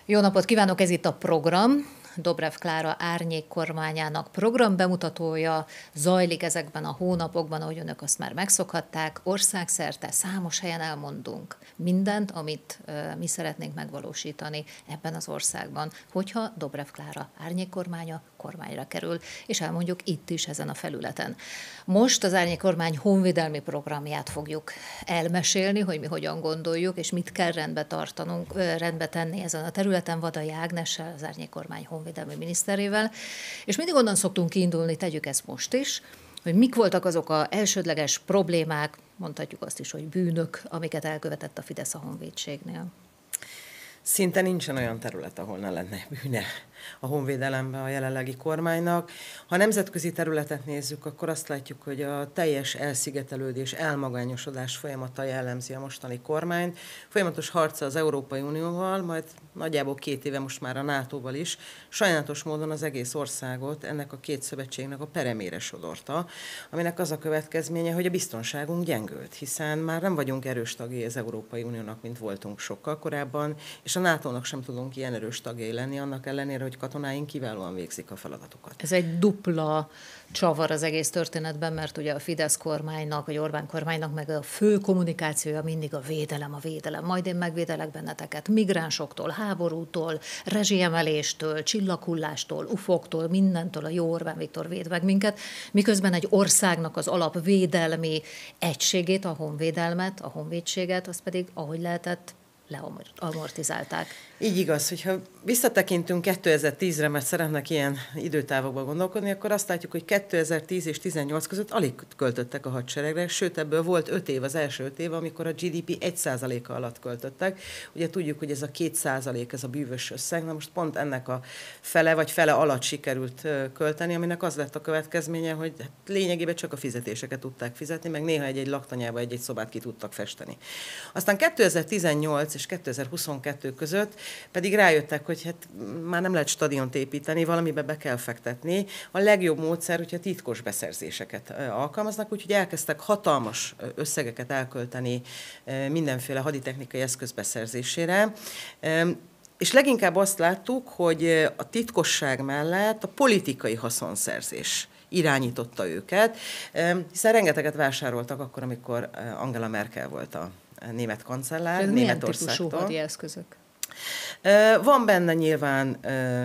Jó napot kívánok, ez itt a program. Dobrev Klára árnyék kormányának programbemutatója zajlik ezekben a hónapokban, ahogy önök azt már megszokhatták. Országszerte számos helyen elmondunk mindent, amit mi szeretnénk megvalósítani ebben az országban, hogyha Dobrev Klára árnyék kormánya kormányra kerül, és elmondjuk itt is ezen a felületen. Most az árnyék kormány honvédelmi programját fogjuk elmesélni, hogy mi hogyan gondoljuk, és mit kell rendbe tenni ezen a területen Vadai Ágnessel, az árnyék kormány honvédelmi miniszterével. És mindig onnan szoktunk kiindulni, tegyük ezt most is, hogy mik voltak azok az elsődleges problémák, mondhatjuk azt is, hogy bűnök, amiket elkövetett a Fidesz a honvédségnél. Szinte nincsen olyan terület, ahol ne lenne bűne a honvédelemben a jelenlegi kormánynak. Ha nemzetközi területet nézzük, akkor azt látjuk, hogy a teljes elszigetelődés, elmagányosodás folyamata jellemzi a mostani kormányt. Folyamatos harca az Európai Unióval, majd nagyjából 2 éve most már a NATO-val is. Sajnálatos módon az egész országot ennek a 2 szövetségnek a peremére sodorta, aminek az a következménye, hogy a biztonságunk gyengült, hiszen már nem vagyunk erős tagjai az Európai Uniónak, mint voltunk sokkal korábban, és a NATO-nak sem tudunk ilyen erős tagjai lenni, annak ellenére, hogy katonáink kiválóan végzik a feladatokat. Ez egy dupla csavar az egész történetben, mert ugye a Fidesz kormánynak, vagy Orbán kormánynak meg a fő kommunikációja mindig a védelem, majd én megvédelek benneteket migránsoktól, háborútól, rezsiemeléstől, csillaghullástól, ufoktól, mindentől a jó Orbán Viktor véd meg minket, miközben egy országnak az alapvédelmi egységét, a honvédelmet, a honvédséget, az pedig, ahogy lehetett, leamortizálták. Így igaz, hogyha visszatekintünk 2010-re, mert szeretnek ilyen időtávokban gondolkodni, akkor azt látjuk, hogy 2010 és 2018 között alig költöttek a hadseregre, sőt ebből volt 5 év, az első 5 év, amikor a GDP 1%-a alatt költöttek. Ugye tudjuk, hogy ez a 2%, ez a bűvös összeg, na most pont ennek a fele vagy fele alatt sikerült költeni, aminek az lett a következménye, hogy lényegében csak a fizetéseket tudták fizetni, meg néha egy laktanyába egy szobát ki tudtak festeni. Aztán 2018 és 2022 között pedig rájöttek, hogy hát már nem lehet stadiont építeni, valamibe be kell fektetni. A legjobb módszer, hogyha titkos beszerzéseket alkalmaznak, úgyhogy elkezdtek hatalmas összegeket elkölteni mindenféle haditechnikai eszköz beszerzésére. És leginkább azt láttuk, hogy a titkosság mellett a politikai haszonszerzés irányította őket, hiszen rengeteget vásároltak akkor, amikor Angela Merkel volt a német kancellár, Németországtól. Milyen típusú hadi eszközök? Van benne nyilván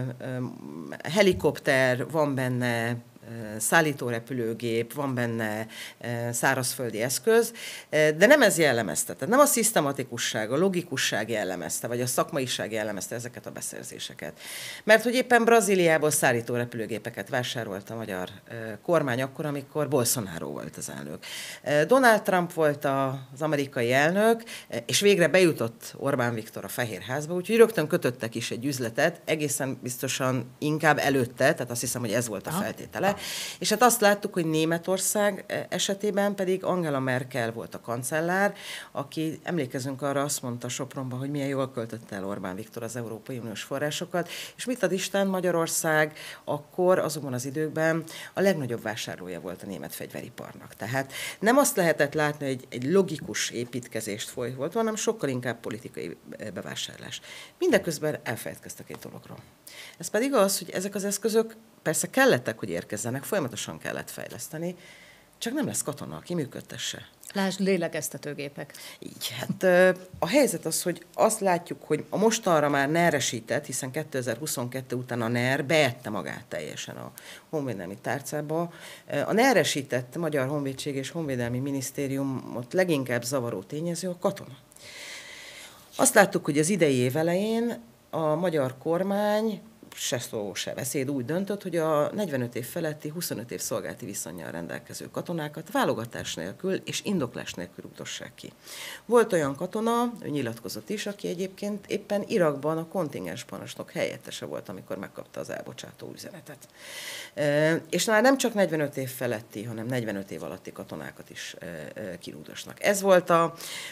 helikopter, van benne szállítórepülőgép, van benne szárazföldi eszköz, de nem ez jellemezte. Tehát nem a szisztematikusság, a logikusság jellemezte, vagy a szakmaiság jellemezte ezeket a beszerzéseket. Mert hogy éppen Brazíliából szállítórepülőgépeket vásárolt a magyar kormány akkor, amikor Bolsonaro volt az elnök. Donald Trump volt az amerikai elnök, és végre bejutott Orbán Viktor a Fehérházba, úgyhogy rögtön kötöttek is egy üzletet, egészen biztosan inkább előtte, tehát azt hiszem, hogy ez volt a feltétele. És hát azt láttuk, hogy Németország esetében pedig Angela Merkel volt a kancellár, aki, emlékezünk arra, azt mondta Sopronban, hogy milyen jól költötte el Orbán Viktor az Európai Uniós forrásokat, és mit ad Isten, Magyarország akkor, azokban az időkben a legnagyobb vásárlója volt a német fegyveriparnak. Tehát nem azt lehetett látni, hogy egy logikus építkezést volt, hanem sokkal inkább politikai bevásárlás. Mindeközben elfelejtkeztek egy dologról. Ez pedig az, hogy ezek az eszközök persze kellettek, hogy érkezzenek, folyamatosan kellett fejleszteni, csak nem lesz katona, aki működtesse. Lásd, lélegeztetőgépek. Így, hát a helyzet az, hogy azt látjuk, hogy a mostanra már NER-esített, hiszen 2022 után a NER beette magát teljesen a honvédelmi tárcába. A NER-esített Magyar Honvédség és Honvédelmi Minisztériumot leginkább zavaró tényező a katona. Azt láttuk, hogy az idei év elején a magyar kormány se szó, se beszéd úgy döntött, hogy a 45 év feletti 25 év szolgálati viszonnyal rendelkező katonákat válogatás nélkül és indoklás nélkül utassák ki. Volt olyan katona, ő nyilatkozott is, aki egyébként éppen Irakban a kontingensparancsnok helyettese volt, amikor megkapta az elbocsátó üzenetet. És már nem csak 45 év feletti, hanem 45 év alatti katonákat is kirúgdosnak. Ez volt a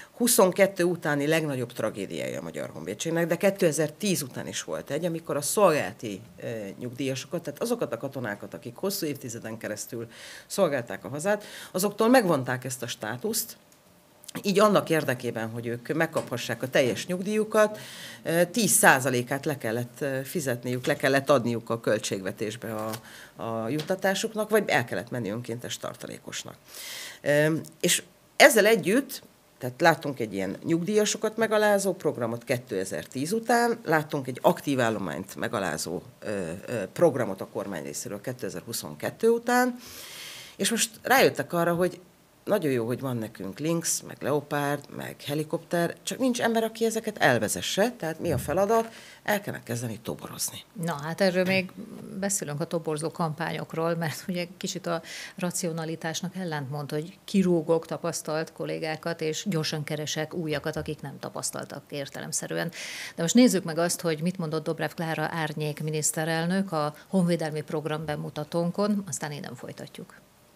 22 utáni legnagyobb tragédiája a Magyar Honvédségnek, de 2010 után is volt egy, amikor a szolgálati nyugdíjasokat, tehát azokat a katonákat, akik hosszú évtizeden keresztül szolgálták a hazát, azoktól megvonták ezt a státuszt, Így annak érdekében, hogy ők megkaphassák a teljes nyugdíjukat, 10%-át le kellett fizetniük, le kellett adniuk a költségvetésbe a juttatásuknak, vagy el kellett menni önkéntes tartalékosnak. És ezzel együtt, tehát láttunk egy ilyen nyugdíjasokat megalázó programot 2010 után, láttunk egy aktív állományt megalázó programot a kormány részéről 2022 után, és most rájöttek arra, hogy nagyon jó, hogy van nekünk Lynx, meg Leopard, meg helikopter, csak nincs ember, aki ezeket elvezesse, tehát mi a feladat? El kellene kezdeni toborozni. Na, hát erről még beszélünk a toborzó kampányokról, mert ugye kicsit a racionalitásnak ellentmond, hogy kirúgok tapasztalt kollégákat, és gyorsan keresek újakat, akik nem tapasztaltak értelemszerűen. De most nézzük meg azt, hogy mit mondott Dobrev Klára Árnyék miniszterelnök a honvédelmi program bemutatónkon, aztán innen folytatjuk.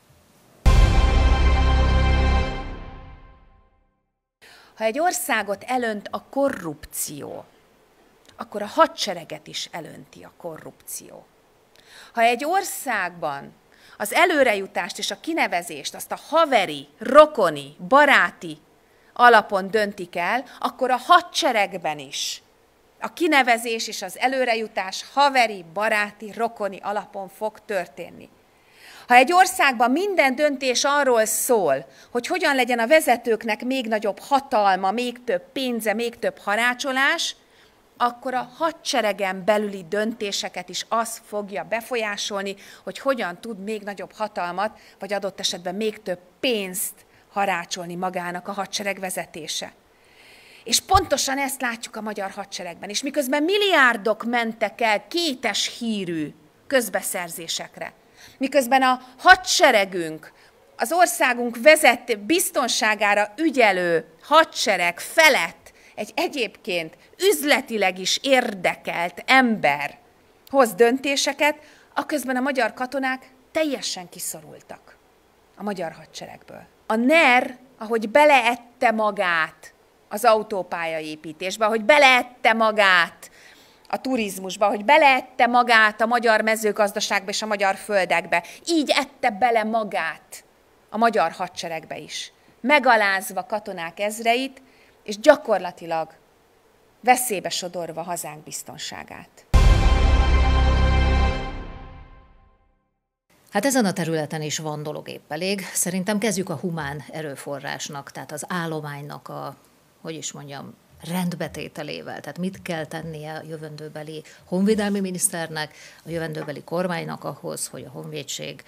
Ha egy országot elönt a korrupció, akkor a hadsereget is elönti a korrupció. Ha egy országban az előrejutást és a kinevezést azt a haveri, rokoni, baráti alapon döntik el, akkor a hadseregben is a kinevezés és az előrejutás haveri, baráti, rokoni alapon fog történni. Ha egy országban minden döntés arról szól, hogy hogyan legyen a vezetőknek még nagyobb hatalma, még több pénze, még több harácsolás, akkor a hadseregen belüli döntéseket is az fogja befolyásolni, hogy hogyan tud még nagyobb hatalmat, vagy adott esetben még több pénzt harácsolni magának a hadsereg vezetése. És pontosan ezt látjuk a magyar hadseregben. És miközben milliárdok mentek el kétes hírű közbeszerzésekre, miközben a hadseregünk, az országunk biztonságára ügyelő hadsereg felett egy egyébként üzletileg is érdekelt ember hoz döntéseket, aközben a magyar katonák teljesen kiszorultak a magyar hadseregből. A NER, ahogy beleette magát az autópályaépítésbe, ahogy beleette magát a turizmusba, hogy beleette magát a magyar mezőgazdaságba és a magyar földekbe, így ette bele magát a magyar hadseregbe is, megalázva katonák ezreit, és gyakorlatilag veszélybe sodorva hazánk biztonságát. Hát ezen a területen is van dolog épp elég. Szerintem kezdjük a humán erőforrásnak, tehát az állománynak a, rendbetételével. Tehát mit kell tennie a jövendőbeli honvédelmi miniszternek, a jövendőbeli kormánynak ahhoz, hogy a honvédség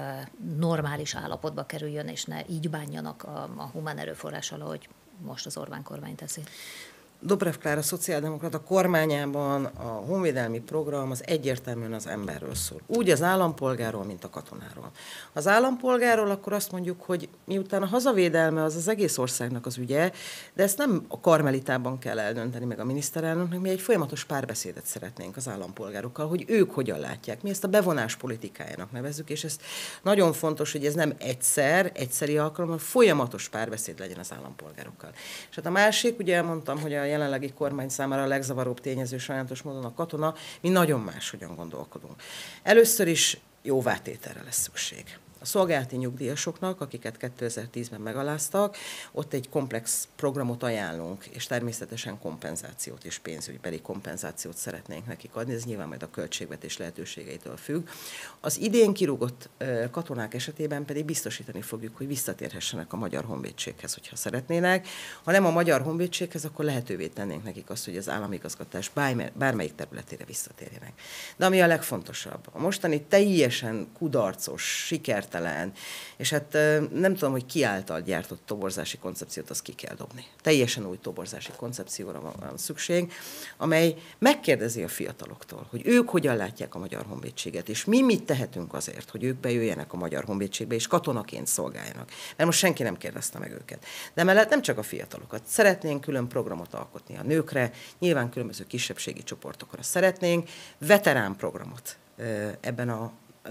normális állapotba kerüljön, és ne így bánjanak a humán erőforrással, ahogy most az Orbán kormány teszi. Dobrev Klára szociáldemokrata kormányában a honvédelmi program az egyértelműen az emberről szól. Úgy az állampolgárról, mint a katonáról. Az állampolgárról akkor azt mondjuk, hogy miután a hazavédelme az az egész országnak az ügye, de ezt nem a Karmelitában kell eldönteni meg a miniszterelnöknek, mi egy folyamatos párbeszédet szeretnénk az állampolgárokkal, hogy ők hogyan látják. Mi ezt a bevonás politikájának nevezzük, és ez nagyon fontos, hogy ez nem egyszeri alkalommal, folyamatos párbeszéd legyen az állampolgárokkal. És hát a másik, ugye elmondtam, hogy a jelenlegi kormány számára a legzavaróbb tényező sajátos módon a katona, mi nagyon máshogyan gondolkodunk. Először is jóvátételre lesz szükség. A szolgálati nyugdíjasoknak, akiket 2010-ben megaláztak, ott egy komplex programot ajánlunk, és természetesen kompenzációt és pénzügybeli kompenzációt szeretnénk nekik adni, ez nyilván majd a költségvetés lehetőségeitől függ. Az idén kirúgott katonák esetében pedig biztosítani fogjuk, hogy visszatérhessenek a Magyar Honvédséghez, hogyha szeretnének. Ha nem a Magyar Honvédséghez, akkor lehetővé tennénk nekik azt, hogy az államigazgatás bármelyik területére visszatérjenek. De ami a legfontosabb, a mostani teljesen kudarcos, sikertelen, és hát nem tudom, hogy ki által gyártott toborzási koncepciót, azt ki kell dobni. Teljesen új toborzási koncepcióra van szükség, amely megkérdezi a fiataloktól, hogy ők hogyan látják a Magyar Honvédséget, és mi mit tehetünk azért, hogy ők bejöjjenek a Magyar Honvédségbe, és katonaként szolgáljanak. Mert most senki nem kérdezte meg őket. De mellett nem csak a fiatalokat. Szeretnénk külön programot alkotni a nőkre, nyilván különböző kisebbségi csoportokra. Szeretnénk veterán programot ebben a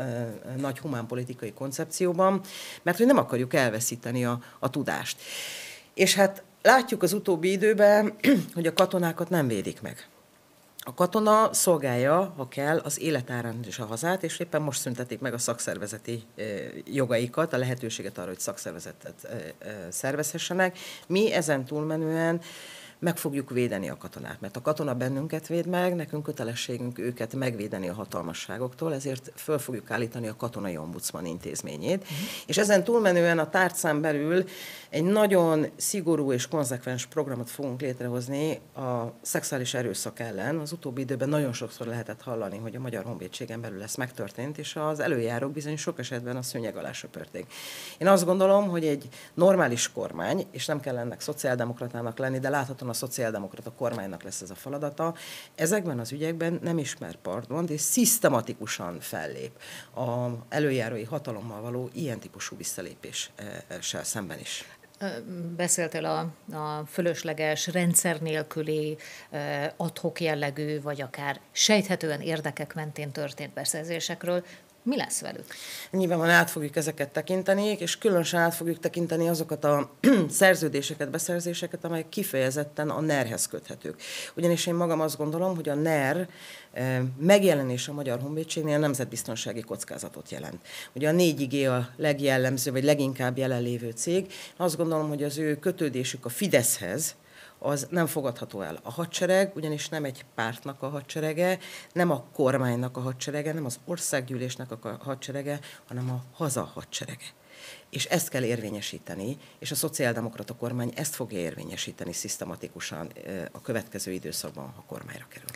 nagy humánpolitikai koncepcióban, mert hogy nem akarjuk elveszíteni a tudást. És hát látjuk az utóbbi időben, hogy a katonákat nem védik meg. A katona szolgálja, ha kell, az életárán is a hazát, és éppen most szüntetik meg a szakszervezeti jogaikat, a lehetőséget arra, hogy szakszervezetet szervezhessenek. Mi ezen túlmenően meg fogjuk védeni a katonát, mert a katona bennünket véd meg, nekünk kötelességünk őket megvédeni a hatalmasságoktól, ezért föl fogjuk állítani a katonai ombudsman intézményét, és ezen túlmenően a tárcán belül egy nagyon szigorú és konzekvens programot fogunk létrehozni a szexuális erőszak ellen. Az utóbbi időben nagyon sokszor lehetett hallani, hogy a Magyar Honvédségen belül ez megtörtént, és az előjárók bizony sok esetben a szőnyeg alá söpörték. Én azt gondolom, hogy egy normális kormány, és nem kell ennek szociáldemokratának lenni, de láthatóan a szociáldemokrata kormánynak lesz ez a feladata, ezekben az ügyekben nem ismer pardont, és szisztematikusan fellép az előjárói hatalommal való ilyen típusú visszalépéssel szemben is. Beszéltél a fölösleges, rendszer nélküli, ad-hoc jellegű, vagy akár sejthetően érdekek mentén történt beszerzésekről. Mi lesz velük? Nyilvánvalóan át fogjuk ezeket tekinteni, és különösen át fogjuk tekinteni azokat a szerződéseket, beszerzéseket, amelyek kifejezetten a NER-hez köthetők. Ugyanis én magam azt gondolom, hogy a NER megjelenése a Magyar Honvédségnél nemzetbiztonsági kockázatot jelent. Ugye a 4G a legjellemző, vagy leginkább jelenlévő cég. Azt gondolom, hogy az ő kötődésük a Fideszhez, az nem fogadható el. A hadsereg ugyanis nem egy pártnak a hadserege, nem a kormánynak a hadserege, nem az országgyűlésnek a hadserege, hanem a haza hadserege. És ezt kell érvényesíteni, és a szociáldemokrata kormány ezt fogja érvényesíteni szisztematikusan a következő időszakban, ha kormányra kerül.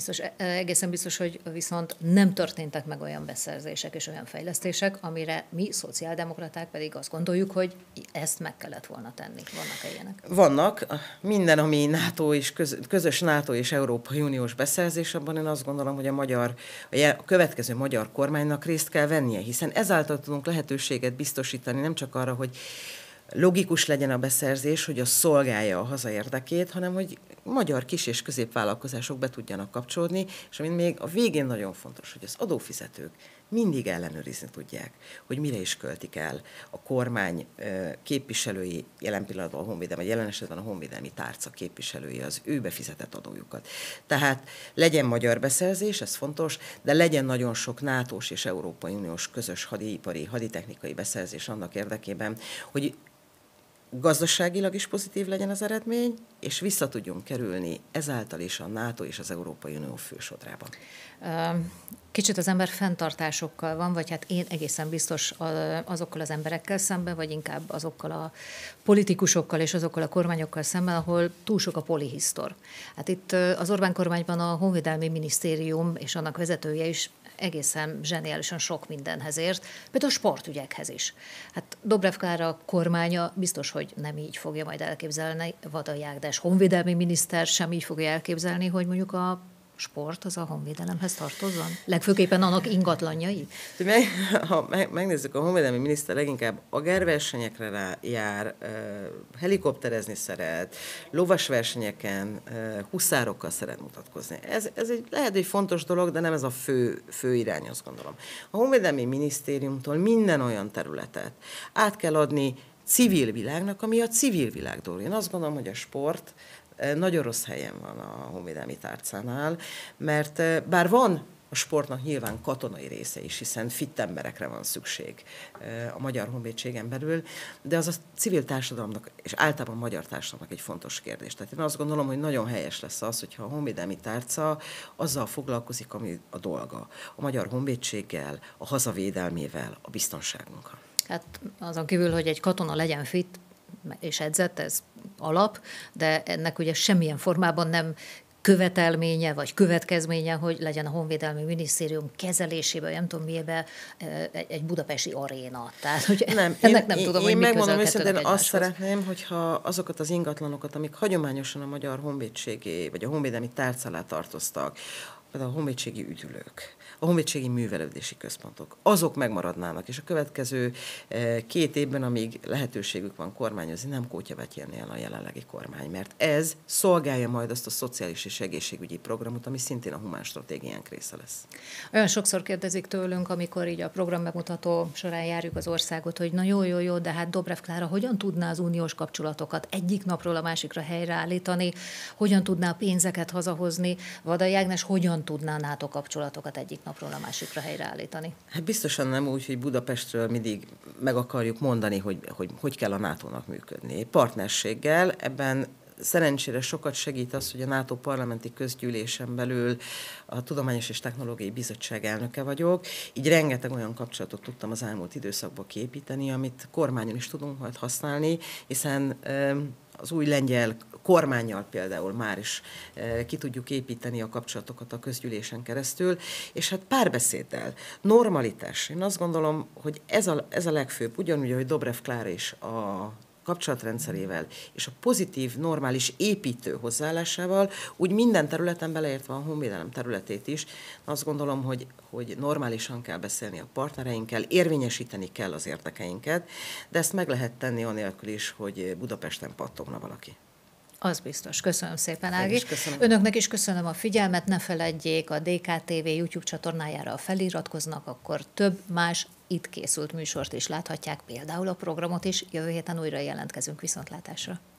Egészen biztos, hogy viszont nem történtek meg olyan beszerzések és olyan fejlesztések, amire mi, szociáldemokraták pedig azt gondoljuk, hogy ezt meg kellett volna tenni. Vannak-e ilyenek? Vannak. Minden, ami NATO és közös NATO és Európai Uniós beszerzés, abban én azt gondolom, hogy a következő magyar kormánynak részt kell vennie, hiszen ezáltal tudunk lehetőséget biztosítani nem csak arra, hogy logikus legyen a beszerzés, hogy az szolgálja a haza érdekét, hanem hogy magyar kis- és középvállalkozások be tudjanak kapcsolódni, és ami még a végén nagyon fontos, hogy az adófizetők mindig ellenőrizni tudják, hogy mire is költik el a kormány képviselői, jelen pillanatban a honvédelmi, jelen esetben a honvédelmi tárca képviselői az ő befizetett adójukat. Tehát legyen magyar beszerzés, ez fontos, de legyen nagyon sok NATO-s és Európai Uniós közös hadipari, haditechnikai beszerzés annak érdekében, hogy gazdaságilag is pozitív legyen az eredmény, és vissza tudjunk kerülni ezáltal is a NATO és az Európai Unió fősodrában. Kicsit az ember fenntartásokkal van, vagy hát én egészen biztos azokkal az emberekkel szemben, vagy inkább azokkal a politikusokkal és azokkal a kormányokkal szemben, ahol túl sok a polihisztor. Hát itt az Orbán kormányban a Honvédelmi Minisztérium és annak vezetője is egészen zseniálisan sok mindenhez ért, például a sportügyekhez is. Hát Dobrev Klára kormánya biztos, hogy nem így fogja majd elképzelni, Vadai Ágnes honvédelmi miniszter sem így fogja elképzelni, hogy mondjuk a sport az a honvédelemhez tartozzon? Legfőképpen annak ingatlanjai? Ha megnézzük, a honvédelmi miniszter leginkább agárversenyekre jár, helikopterezni szeret, lovasversenyeken, huszárokkal szeret mutatkozni. Ez lehet egy fontos dolog, de nem ez a fő irány, azt gondolom. A honvédelmi minisztériumtól minden olyan területet át kell adni civil világnak, ami a civil világ dolog. Én azt gondolom, hogy a sport nagyon rossz helyen van a honvédelmi tárcánál, mert bár van a sportnak nyilván katonai része is, hiszen fit emberekre van szükség a Magyar Honvédségen belül, de az a civil társadalomnak, és általában a magyar társadalomnak egy fontos kérdés. Tehát én azt gondolom, hogy nagyon helyes lesz az, hogyha a honvédelmi tárca azzal foglalkozik, ami a dolga. A Magyar Honvédséggel, a hazavédelmével, a biztonságunkkal. Hát azon kívül, hogy egy katona legyen fit és edzett, ez alap, de ennek ugye semmilyen formában nem követelménye vagy következménye, hogy legyen a Honvédelmi Minisztérium kezelésében, nem tudom miében, egy budapesti aréna. Tehát, hogy ennek nem tudom, hogy mi megmondom őszintén, azt szeretném, hogyha azokat az ingatlanokat, amik hagyományosan a Magyar Honvédségé, vagy a honvédelmi tárca alá tartoztak, például a honvédségi üdülők, a honvédségi művelődési központok, azok megmaradnának, és a következő 2 évben, amíg lehetőségük van kormányozni, nem kótyavetjennél a jelenlegi kormány, mert ez szolgálja majd azt a szociális és egészségügyi programot, ami szintén a humán stratégiánk része lesz. Olyan sokszor kérdezik tőlünk, amikor így a programbemutató során járjuk az országot, hogy na jó, de hát Dobrev Klára hogyan tudná az uniós kapcsolatokat egyik napról a másikra helyreállítani, hogyan tudná pénzeket hazahozni, Vadai Ágnes hogyan tudná NATO kapcsolatokat egyik napról a másikra helyreállítani? Hát biztosan nem úgy, hogy Budapestről mindig meg akarjuk mondani, hogy kell a NATO-nak működni. Partnerséggel ebben szerencsére sokat segít az, hogy a NATO parlamenti közgyűlésen belül a Tudományos és Technológiai Bizottság elnöke vagyok, így rengeteg olyan kapcsolatot tudtam az elmúlt időszakban kiépíteni, amit kormányon is tudunk majd használni, hiszen az új lengyel kormánnyal például már is ki tudjuk építeni a kapcsolatokat a közgyűlésen keresztül, és hát párbeszéddel, normalitás. Én azt gondolom, hogy ez a legfőbb, ugyanúgy, hogy Dobrev Klára is a kapcsolatrendszerével és a pozitív, normális építő hozzáállásával, úgy minden területen beleértve a honvédelem területét is, azt gondolom, hogy normálisan kell beszélni a partnereinkkel, érvényesíteni kell az érdekeinket, de ezt meg lehet tenni anélkül is, hogy Budapesten pattogna valaki. Az biztos. Köszönöm szépen, Ági. Köszönöm. Önöknek is köszönöm a figyelmet, ne feledjék, a DK.TV YouTube csatornájára feliratkoznak, akkor több más itt készült műsort is láthatják, például a programot is. Jövő héten újra jelentkezünk, viszontlátásra.